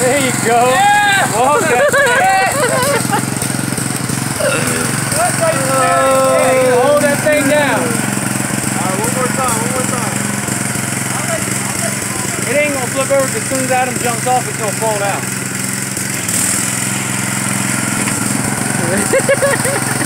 There you go. Yeah! Walk that hold that thing down. Alright, one more time. It ain't gonna flip over, 'cause as soon as Adam jumps off, it's gonna fall down.